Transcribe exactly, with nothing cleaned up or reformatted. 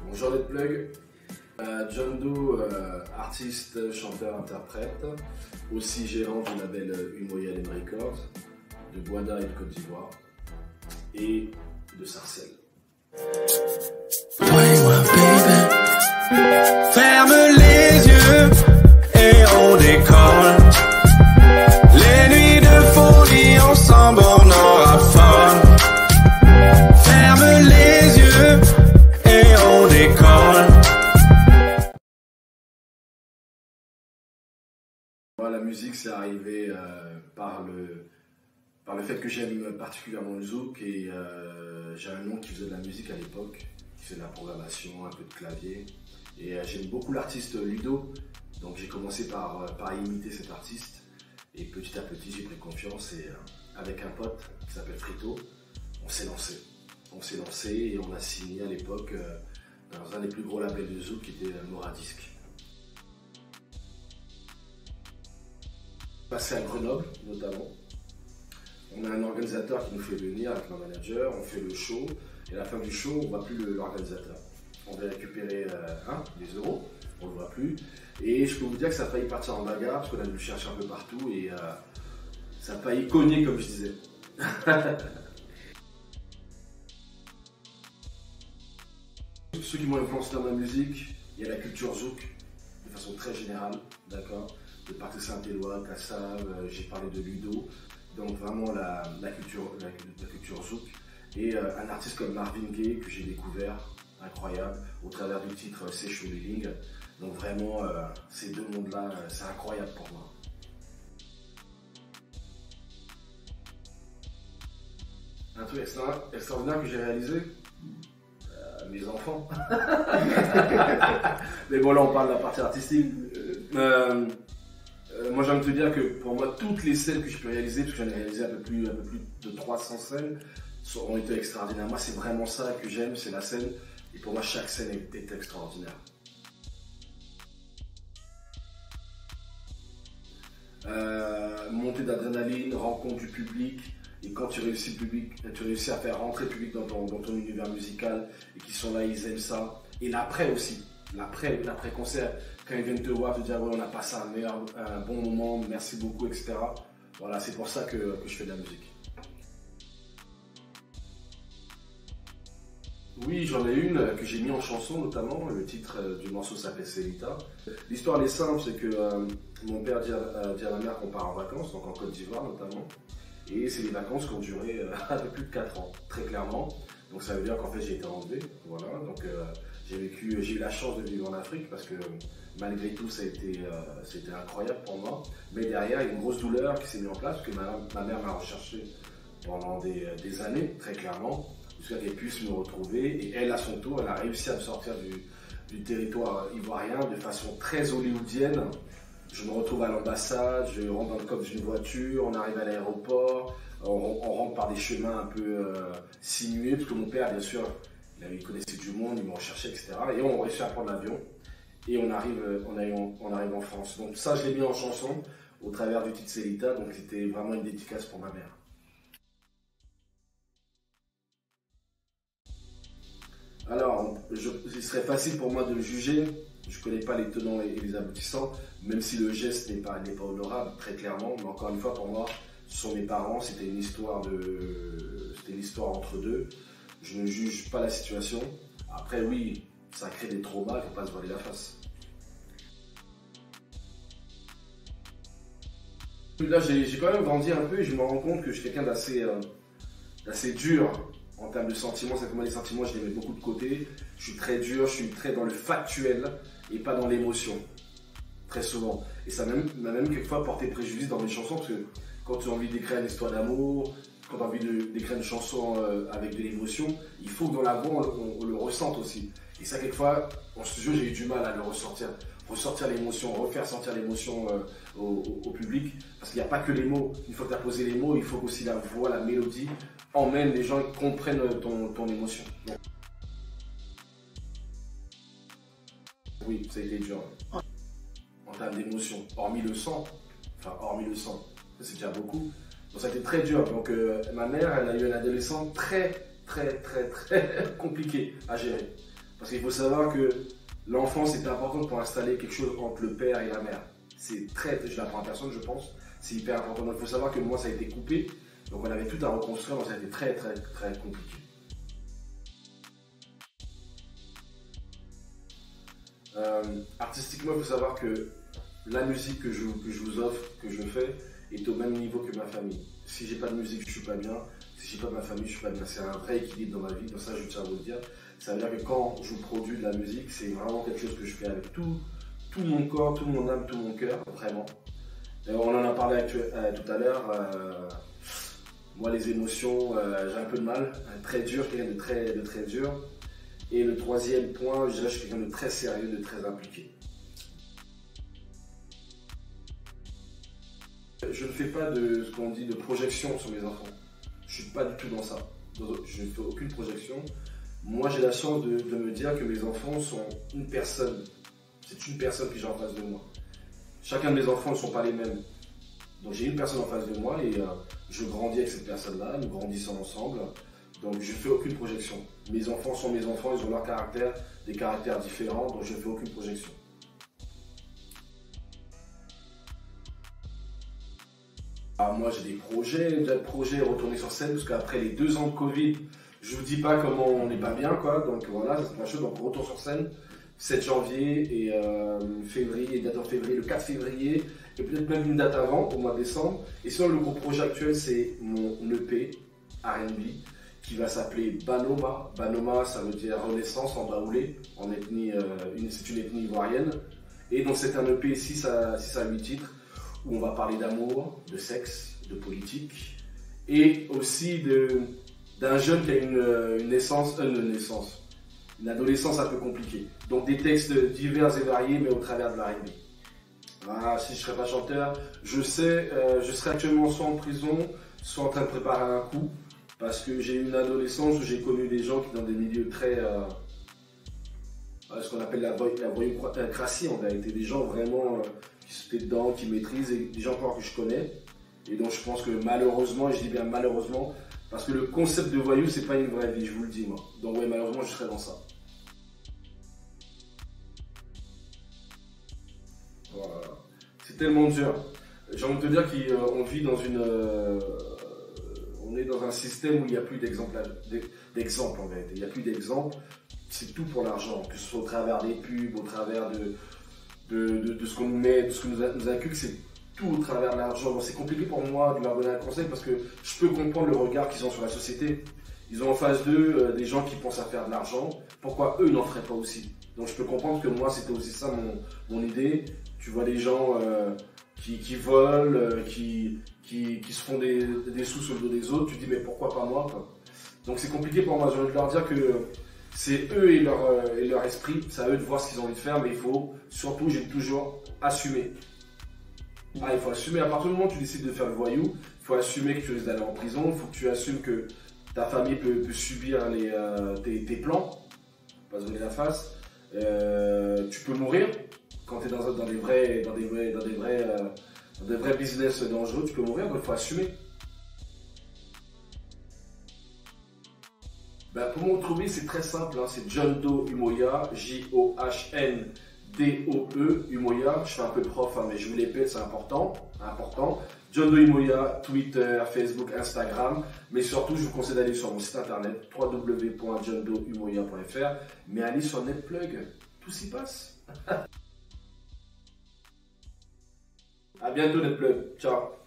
Mon genre de plug, euh, John Doe, euh, artiste, chanteur, interprète, aussi gérant du label Umoyalem Records, de Guada et de Côte d'Ivoire, et de Sarcelles. Oui, ferme les yeux et on décolle. Les nuits de folie ensemble on en raffole. Ferme les yeux et on décolle. Moi, la musique, c'est arrivé euh, par le par le fait que j'aime particulièrement le zouk et euh, j'ai un oncle qui faisait de la musique à l'époque, qui faisait de la programmation, un peu de clavier. Et euh, j'aime beaucoup l'artiste Ludo, donc j'ai commencé par, euh, par imiter cet artiste. Et petit à petit, j'ai pris confiance et euh, avec un pote qui s'appelle Frito, on s'est lancé. On s'est lancé et on a signé à l'époque euh, dans un des plus gros labels de zouk qui était euh, Moradisc. Passé à Grenoble notamment. On a un organisateur qui nous fait venir avec un manager, on fait le show et à la fin du show, on ne voit plus l'organisateur. On va récupérer euh, hein, des euros, on ne le voit plus. Et je peux vous dire que ça a failli partir en bagarre parce qu'on a dû le chercher un peu partout et euh, ça a failli cogner comme je disais. Ceux qui m'ont influencé dans ma musique, il y a la culture zouk de façon très générale, d'accord, de Parc Saint-Éloi, Kassav, euh, j'ai parlé de Ludo, donc vraiment la, la, culture, la, la culture zouk. Et euh, un artiste comme Marvin Gaye que j'ai découvert, incroyable, au travers du titre C'est Shoeling. Donc vraiment, euh, ces deux mondes-là, euh, c'est incroyable pour moi. Un truc extra extraordinaire que j'ai réalisé, euh, mes enfants. Mais bon, là on parle de la partie artistique. Euh, euh, moi j'ai envie de te dire que pour moi, toutes les scènes que je peux réaliser, parce que j'en ai réalisé un peu plus, un peu plus de trois cents scènes, ont été extraordinaires. Moi c'est vraiment ça que j'aime, c'est la scène. Et pour moi, chaque scène est, est extraordinaire. Euh, montée d'adrénaline, rencontre du public, et quand tu réussis, le public, tu réussis à faire rentrer le public dans ton, dans ton univers musical, et qu'ils sont là, ils aiment ça. Et l'après aussi, l'après, l'après-concert, quand ils viennent te voir, te dire ouais, on a passé un, meilleur, un bon moment, merci beaucoup, et cetera. Voilà, c'est pour ça que, que je fais de la musique. Oui, j'en ai une que j'ai mis en chanson notamment, le titre du morceau s'appelle Célita. L'histoire est simple, c'est que euh, mon père dit à, euh, dit à ma mère qu'on part en vacances, donc en Côte d'Ivoire notamment. Et c'est des vacances qui ont duré euh, un peu plus de quatre ans, très clairement. Donc ça veut dire qu'en fait j'ai été enlevé, voilà. Donc euh, j'ai vécu, j'ai eu la chance de vivre en Afrique parce que malgré tout ça a été, euh, c'était incroyable pour moi. Mais derrière il y a une grosse douleur qui s'est mise en place parce que ma, ma mère m'a recherché pendant des, des années, très clairement. Jusqu'à qu'elle puisse me retrouver et elle à son tour elle a réussi à me sortir du, du territoire ivoirien de façon très hollywoodienne. Je me retrouve à l'ambassade, je rentre dans le coffre d'une voiture, on arrive à l'aéroport, on, on rentre par des chemins un peu euh, sinueux parce que mon père bien sûr il, avait, il connaissait du monde, il me recherchait et cetera. Et on réussit à prendre l'avion et on arrive, on, arrive en, on arrive en France. Donc ça je l'ai mis en chanson au travers du titre Célita, donc c'était vraiment une dédicace pour ma mère. Alors, je, il serait facile pour moi de le juger, je ne connais pas les tenants et les aboutissants, même si le geste n'est pas, n'est pas honorable, très clairement, mais encore une fois, pour moi, ce sont mes parents, c'était une histoire de, c'était une histoire entre deux, je ne juge pas la situation, après oui, ça crée des traumas, il ne faut pas se voiler la face. Là, j'ai quand même grandi un peu et je me rends compte que je suis quelqu'un d'assez euh, d'assez dur. En termes de sentiments, c'est que moi les sentiments, je les mets beaucoup de côté. Je suis très dur, je suis très dans le factuel et pas dans l'émotion. Très souvent. Et ça m'a même, même quelquefois porté préjudice dans mes chansons parce que quand tu as envie d'écrire une histoire d'amour, quand tu as envie d'écrire une chanson euh, avec de l'émotion, il faut que dans la voix, on, on, on le ressente aussi. Et ça, quelquefois, en studio, j'ai eu du mal à le ressortir. Ressortir l'émotion, refaire sentir l'émotion euh, au, au, au public. Parce qu'il n'y a pas que les mots. Une fois que tu as posé les mots, il faut qu'aussi la voix, la mélodie emmène les gens qui comprennent ton, ton émotion. Donc, oui, ça a été dur. En termes d'émotion, hormis le sang, enfin hormis le sang, c'est déjà beaucoup. Donc ça a été très dur. Donc euh, ma mère, elle a eu un adolescent très, très, très, très compliqué à gérer. Parce qu'il faut savoir que l'enfance est importante pour installer quelque chose entre le père et la mère. C'est très, je l'apprends à personne, je pense, c'est hyper important. Donc il faut savoir que moi, ça a été coupé, donc on avait tout à reconstruire, donc ça a été très, très, très compliqué. Euh, artistiquement, il faut savoir que la musique que je, que je vous offre, que je fais, est au même niveau que ma famille. Si j'ai pas de musique, je suis pas bien. Si j'ai pas de ma famille, je suis pas bien. C'est un vrai équilibre dans ma vie. Donc ça, je tiens à vous le dire. Ça veut dire que quand je produis de la musique, c'est vraiment quelque chose que je fais avec tout, tout mon corps, tout mon âme, tout mon cœur, vraiment. Et on en a parlé euh, tout à l'heure. Euh, moi, les émotions, euh, j'ai un peu de mal. Très dur, quelqu'un de très, de très dur. Et le troisième point, je dirais que je suis quelqu'un de très sérieux, de très impliqué. Je ne fais pas de ce qu'on dit de projection sur mes enfants. Je ne suis pas du tout dans ça. Je ne fais aucune projection. Moi, j'ai la chance de, de me dire que mes enfants sont une personne. C'est une personne que j'ai en face de moi. Chacun de mes enfants ne sont pas les mêmes. Donc j'ai une personne en face de moi et euh, je grandis avec cette personne-là, nous grandissons ensemble. Donc je ne fais aucune projection. Mes enfants sont mes enfants, ils ont leur caractère, des caractères différents, donc je ne fais aucune projection. Alors moi j'ai des projets, des projets retourner sur scène, parce qu'après les deux ans de Covid, je vous dis pas comment on n'est pas bien, quoi. Donc voilà, c'est la chose, donc retour sur scène, sept janvier et euh, février, date en février, le quatre février, et peut-être même une date avant, au mois de décembre. Et sinon le gros projet actuel, c'est mon E P R and B, qui va s'appeler Banoma. Banoma, ça veut dire renaissance en baoulé, en ethnie, euh, c'est une ethnie ivoirienne. Et donc c'est un E P six à huit titres, où on va parler d'amour, de sexe, de politique, et aussi d'un jeune qui a une, une naissance, euh, une naissance, une adolescence un peu compliquée. Donc des textes divers et variés, mais au travers de l'R and B. Voilà, si je ne serais pas chanteur, je sais, euh, je serais actuellement soit en prison, soit en train de préparer un coup, parce que j'ai eu une adolescence où j'ai connu des gens qui dans des milieux très... Euh, ce qu'on appelle la, la voyoucratie, en vérité, des gens vraiment... Euh, qui sont dedans, qui maîtrisent, et des gens encore que je connais. Et donc je pense que malheureusement, et je dis bien malheureusement, parce que le concept de voyou, c'est pas une vraie vie, je vous le dis moi. Donc ouais, malheureusement, je serai dans ça. Voilà. C'est tellement dur. J'ai envie de te dire qu'on vit dans une... Euh, on est dans un système où il n'y a plus d'exemples d'exemple en vérité. Il n'y a plus d'exemples. C'est tout pour l'argent, que ce soit au travers des pubs, au travers de... De, de, de ce qu'on nous met, de ce que nous, nous inculque, c'est tout au travers de l'argent. C'est compliqué pour moi de leur donner un conseil parce que je peux comprendre le regard qu'ils ont sur la société. Ils ont en face d'eux euh, des gens qui pensent à faire de l'argent. Pourquoi eux n'en feraient pas aussi? Donc je peux comprendre que moi c'était aussi ça mon, mon idée. Tu vois des gens euh, qui, qui volent, euh, qui, qui, qui se font des, des sous sur le dos des autres. Tu te dis mais pourquoi pas moi quoi. Donc c'est compliqué pour moi. J'ai envie de leur dire que c'est eux et leur, euh, et leur esprit, c'est à eux de voir ce qu'ils ont envie de faire, mais il faut surtout, j'ai toujours assumer. Ah, il faut assumer, à partir du moment où tu décides de faire le voyou, il faut assumer que tu risques d'aller en prison, il faut que tu assumes que ta famille peut, peut subir les, euh, tes, tes plans, pas se donner la face. Euh, tu peux mourir quand tu es dans, dans des vrais, dans des vrais, dans des vrais, euh, dans des vrais business dangereux, tu peux mourir, donc il faut assumer. Ben, pour me retrouver, c'est très simple, hein, c'est John Doe Umoya, J O H N D O E Umoya. Je fais un peu prof, hein, mais je vous les pète, c'est important, important. John Doe Umoya, Twitter, Facebook, Instagram, mais surtout, je vous conseille d'aller sur mon site internet w w w point john doe umoya point f r, mais allez sur Netplug, tout s'y passe. À bientôt Netplug, ciao.